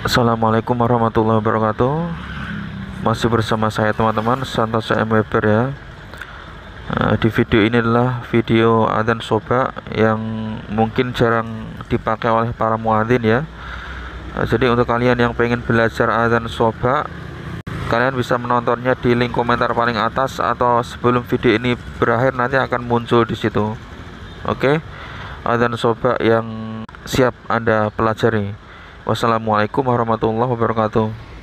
Assalamualaikum warahmatullahi wabarakatuh. Masih bersama saya teman-teman Santoso M Weber ya. Di video ini adalah video adzan soba yang mungkin jarang dipakai oleh para muadzin ya. Jadi untuk kalian yang pengen belajar adzan soba, kalian bisa menontonnya di link komentar paling atas atau sebelum video ini berakhir nanti akan muncul di situ. Oke, adzan soba yang siap Anda pelajari. Wassalamualaikum warahmatullahi wabarakatuh.